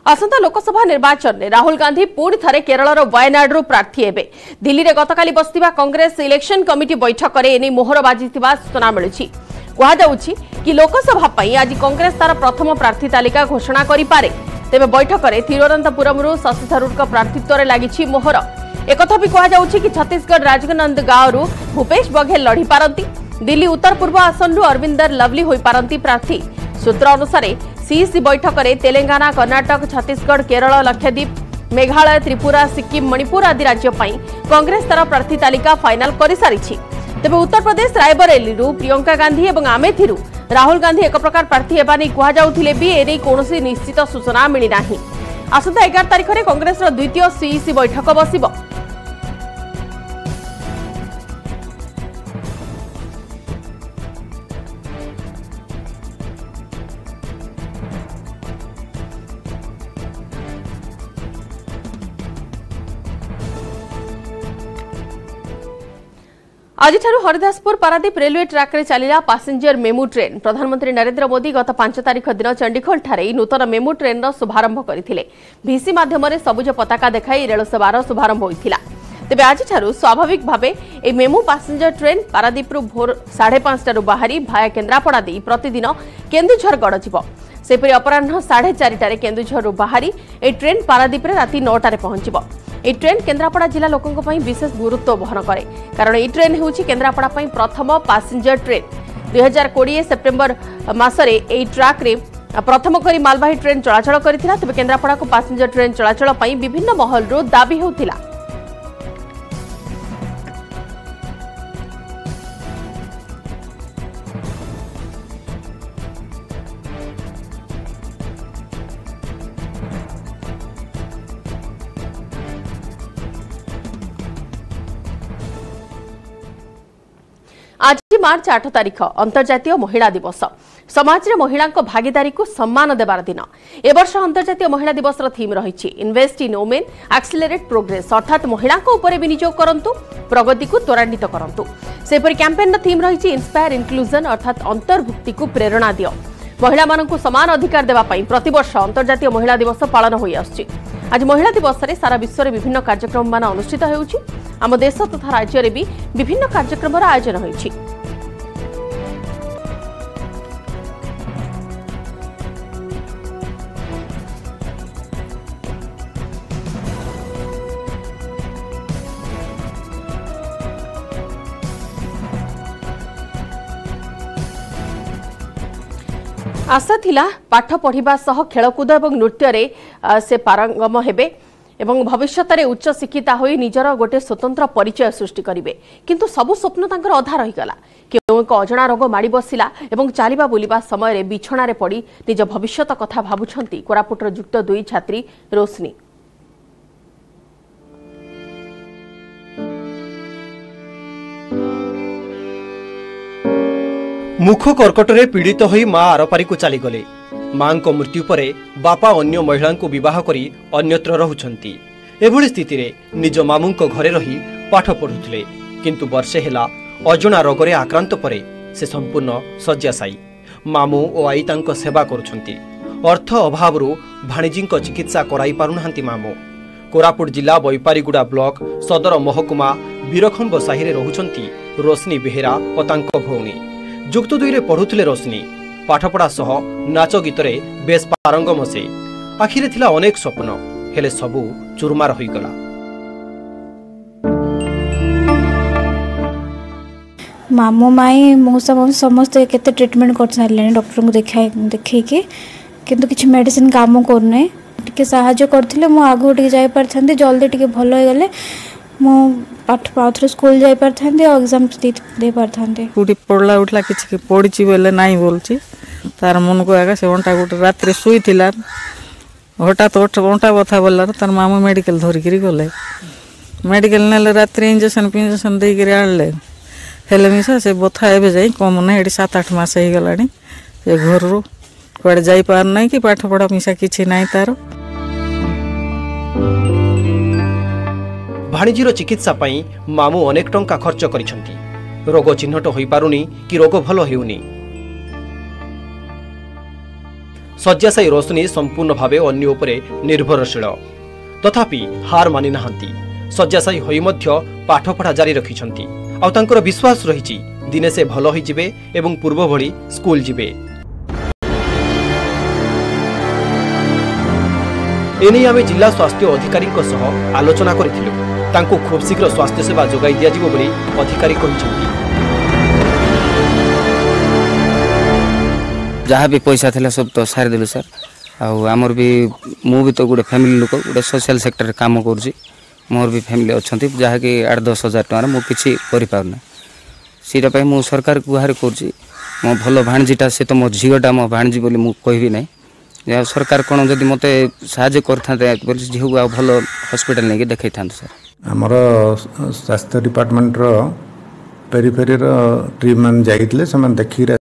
आसंता लोकसभा निर्वाचन में राहुल गांधी पुणी थे केरल वयनाडु प्रार्थी हेबे। दिल्ली में गतकाली बसथिबा कांग्रेस इलेक्शन कमिटी बैठक में एने मोहर बाजिथिबा सूचना मिलुछि। कहुछि कि लोकसभा पई आज कांग्रेस तार प्रथम प्रार्थी तालिका घोषणा करि पारे। तेबे बैठक में तिरुवनंतपुरम शशि थरूर प्रार्थीत्व में लगी मोहर। एक भी कहुछि कि छत्तीसगढ़ राजनांदगांव भूपेश बघेल लड़ी पारती। दिल्ली उत्तर पूर्व आसन अरविंदर लवली होई पारती प्रार्थी। सूत्र अनुसार सीईसी बैठक में तेलंगाना, कर्नाटक, छत्तीसगढ़, केरल, लक्षद्वीप, मेघालय, त्रिपुरा, सिक्किम, मणिपुर आदि राज्य कांग्रेस तार प्रार्थी तालिका फाइनाल कर सारी। तेज उत्तर प्रदेश रायबरेली प्रियंका गांधी और आमेथी राहुल गांधी एक प्रकार प्रार्थी होगा नहीं कहुले भी एने कौन निश्चित सूचना मिलना। आसंता 11 तारिख में कांग्रेस द्वितीय सीईसी बैठक बसिब। आज हरिदासपुर पारादीप रेलवे ट्रैक रे चलिला पैसेंजर मेमू ट्रेन। प्रधानमंत्री नरेंद्र मोदी गत 5 तारिख दिन चंडीगढ़ ठारे नूतन मेमू ट्रेन शुभारंभ करथिले। भिसी माध्यम सबुज पताका देखाई रेल सेवार शुभारंभ होइथिला। तेबे आज स्वाभाविक भावे ए मेमू पैसेंजर ट्रेन पारादीप भोर 5:30 बाहरी भाया केन्द्रापड़ा दे प्रतिदिन केन्दुझर गड़ जिवो। सेपरि अपराह्न 4:30 केन्दुझर बाहरी ए ट्रेन पारादीप राति 9 पहुंचब। ए ट्रेन केन्द्रापड़ा जिला लोकों विशेष गुरुत्व बहन करे, कारण ए ट्रेन होउछि केन्द्रापड़ा प्रथम पैसेंजर ट्रेन। 2020 सेप्टेम्बर मासरे ए ट्रैक रे प्रथम करी मालवाही ट्रेन चलाचल करथिला। तबे केन्द्रापड़ा को पैसेंजर ट्रेन चलाचल पई विभिन्न महलरू दाबी होउथिला। आज मार्च 8 तारिख अंतर्जातीय महिला दिवस। समाज रे महिला भागीदारी को सम्मान देवार दिन। ए वर्ष अंतर्जातीय महिला दिवस थीम रही invest in women accelerate progress, अर्थात महिला उपरे विनियोग करंतु, प्रगति को त्वरान्वित करंतु। सेपरि कैंपेन थीम रही इंस्पायर इंक्लूजन, अर्थात अंतर्भुक्ति को प्रेरणा दियो। महिला मानकु समान अधिकार देवा पई प्रतिवर्ष अंतर्जातीय महिला दिवस पालन होई आछि। आज महिला दिवस रे सारा विश्व रे विभिन्न कार्यक्रम मान अनुष्ठित हेउछि। आम देश तथा राज्य रे भी विभिन्न कार्यक्रम आयोजन होइछि। आशा थिला पाठ पढ़िबा सह खेलकूद और नृत्य रे से पारंगम हेबे एवं भविष्य में उच्च शिक्षिता होई निजर गोटे स्वतंत्र परिचय सृष्टि करिवे। किंतु सबु स्वप्न तांकर अधा रहीगला। केउ एक अजणा रोग माड़ी बसिला एवं चालिबा बुलिबा समय रे बिछणा रे पड़ी निज भविष्य कथा भाबुछंती कोरापुटर युक्त 2 छात्री रोशनी। मुख कर्कटरे पीड़ित होई मां आरपारी को चली गले। मां को मृत्यु परे बापा अन्य महिला को विवाह करी अन्यत्र रहुछंती। एभली स्थिति रे निज मामू को घरे रही पाठ पढ़ुथिले, किंतु वर्षे हेला अजणा रोगरे आक्रांत परे से संपूर्ण शय्याशायी। मामू और आई तांको सेवा करुछंती। अर्थ अभावरू भाणीजी चिकित्सा कराई पारुनाहांती मामू। कोरापुट जिला बैपारीगुड़ा ब्लॉक सदर महकुमा बीरखंब साही रे रहुछंती रोशनी बेहेरा और तांको भौणी। जुक्त 2 रे पढ़ुथिले रोशनी। पाठपढ़ा सह नाच गीतरे बेस पारंगम से। आखिरे थिला अनेक स्वप्न, हेले सबू चुरमार होई गला। मामू माई मौसा मौसी समस्त केते ट्रीटमेंट कर सारले डॉक्टर को देखै के, किंतु किछ मेडिसिन काम करने टिके सहायता करथिले। मो आगो टिके जाय परथांती, जल्दी टिके भलो हो गले मो पाठ पाथरे स्कूल जाय परथांती और एग्जाम दे परथांती। कुटी पड़ला उठला किछ पड़ची बोले नाही बोलची तार मन को आगा से ओंटा गोटे रात रे सोई थिला। हठात ओंटा बथा बोला तार मामू मेडिकल धरि करी गले। मेडिकल नेले रात रे इंजेक्शन दे करी आले। हेले मिसा से बथा एबे जाई कम ना एडी 7-8 मास हे गलानी। ए घर रो कोडे जाई पार नाही कि पाठ पढ़ा मिसा किछि नाही तारो। भाणीजीर चिकित्सा पाई मामू अनेक टंका खर्च करिसंती। रोग चिन्हट होई पारुनी कि रोग भलो हेउनी। शଯ୍याशायी रोशनी संपूर्ण भावे अन्य उपरे निर्भरशील तथापि हार मानि नाहांती शଯ୍याशायी होई मध्य पाठपढ़ा जारी रखिछंती आ तांकर विश्वास रहिछि दिने से भल होई जिवे एवं पूर्व भली स्कूल जिवे। एने आमे जिला स्वास्थ्य अधिकारी आलोचना करिथिलु तांको खूब शीघ्र स्वास्थ्य सेवा जोगाई दिया जिवो बोली अधिकारी कहिछंती। जहाँ भी पैसा थिला सब तो सारी देलु सर आमर भी मु भी तो गोटे फैमिली लोक गोटे सोशल सेक्टर काम करुछि मोर भी फैमिली अच्छी जहाँकि 8-10 हजार टकर मुझे किसी करना सीटा मु सरकार को गुहार करुँची मो भल भाणीजीटा से तो मो झीटा मो भाणीजी बोली मु कहबी ना सरकार कौन जदि मत साहय कर झील को भल हॉस्पिटल नहीं देखा था सर। आमर स्वास्थ्य डिपार्टमेंट पेरीफेरी टीम मैंने जाइए देखिए